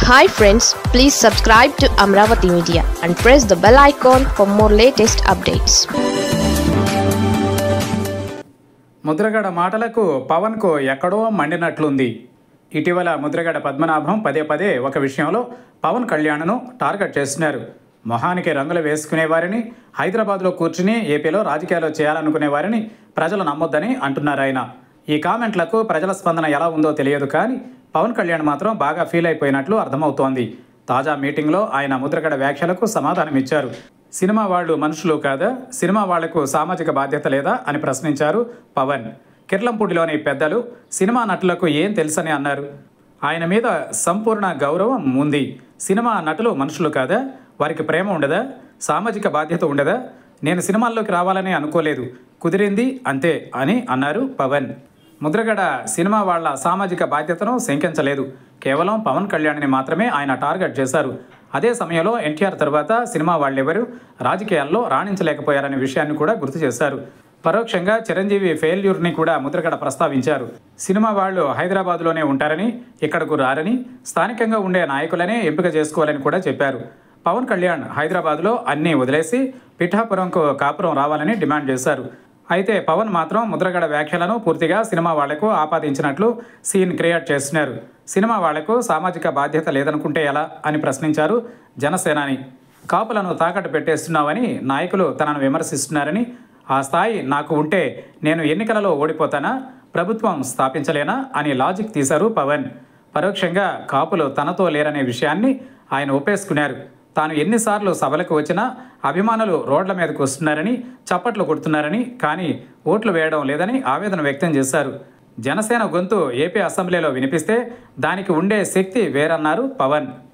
Hi friends, please subscribe to Amravati Media and press the bell icon for more latest updates. Mudragada మాటలకు పవన్కు ఎక్కడో మండినట్లుంది. ఇటీవల ముద్రగడ పద్మనాభం పదే పదే ఒక విషయంలో పవన్ కళ్యాణ్ను టార్గెట్ చేస్తున్నారు. మొహానికి రంగులు వేసుకునే వారిని, హైదరాబాద్లో కూర్చుని ఏపీలో రాజకీయాలు చేయాలనుకునే వారిని ప్రజలు నమ్మొద్దని అంటున్నారు ఆయన. ఈ కామెంట్లకు ప్రజల స్పందన ఎలా ఉందో తెలియదు, కానీ పవన్ కళ్యాణ్ మాత్రం బాగా ఫీల్ అయిపోయినట్లు అర్థమవుతోంది. తాజా మీటింగ్లో ఆయన ముద్రగడ వ్యాఖ్యలకు సమాధానమిచ్చారు. సినిమా వాళ్ళు మనుషులు కాదా, సినిమా వాళ్లకు సామాజిక బాధ్యత లేదా అని ప్రశ్నించారు పవన్. కిర్లంపూడిలోని పెద్దలు సినిమా నటులకు ఏం తెలుసని అన్నారు. ఆయన మీద సంపూర్ణ గౌరవం ఉంది. సినిమా నటులు మనుషులు కాదా, వారికి ప్రేమ ఉండదా, సామాజిక బాధ్యత ఉండదా? నేను సినిమాల్లోకి రావాలని అనుకోలేదు, కుదిరింది అంతే అని అన్నారు పవన్. ముద్రగడ సినిమా వాళ్ల సామాజిక బాధ్యతను శంకించలేదు. కేవలం పవన్ కళ్యాణ్ని మాత్రమే ఆయన టార్గెట్ చేశారు. అదే సమయంలో ఎన్టీఆర్ తర్వాత సినిమా వాళ్ళెవరూ రాజకీయాల్లో రాణించలేకపోయారనే విషయాన్ని కూడా గుర్తు చేశారు. పరోక్షంగా చిరంజీవి ఫెయిల్యూర్ని కూడా ముద్రగడ ప్రస్తావించారు. సినిమా వాళ్ళు హైదరాబాద్లోనే ఉంటారని, ఇక్కడకు రారని, స్థానికంగా ఉండే నాయకులనే ఎంపిక చేసుకోవాలని కూడా చెప్పారు. పవన్ కళ్యాణ్ హైదరాబాద్లో అన్నీ వదిలేసి పిఠాపురంకు కాపురం రావాలని డిమాండ్ చేశారు. అయితే పవన్ మాత్రం ముద్రగడ వ్యాఖ్యలను పూర్తిగా సినిమా వాళ్లకు ఆపాదించినట్లు సీన్ క్రియేట్ చేస్తున్నారు. సినిమా వాళ్లకు సామాజిక బాధ్యత లేదనుకుంటే ఎలా అని ప్రశ్నించారు జనసేనాని. కాపులను తాకట్టు పెట్టేస్తున్నావని నాయకులు తనను విమర్శిస్తున్నారని, ఆ స్థాయి నాకు ఉంటే నేను ఎన్నికలలో ఓడిపోతానా, ప్రభుత్వం స్థాపించలేనా అని లాజిక్ తీశారు పవన్. పరోక్షంగా కాపులు తనతో లేరనే విషయాన్ని ఆయన ఒప్పేసుకున్నారు. తాను ఎన్నిసార్లు సభలకు వచ్చినా అభిమానులు రోడ్ల మీదకు వస్తున్నారని, చప్పట్లు కొడుతున్నారని, కానీ ఓట్లు వేయడం లేదని ఆవేదన వ్యక్తం చేశారు. జనసేన గొంతు ఏపీ అసెంబ్లీలో వినిపిస్తే దానికి ఉండే శక్తి వేరన్నారు పవన్.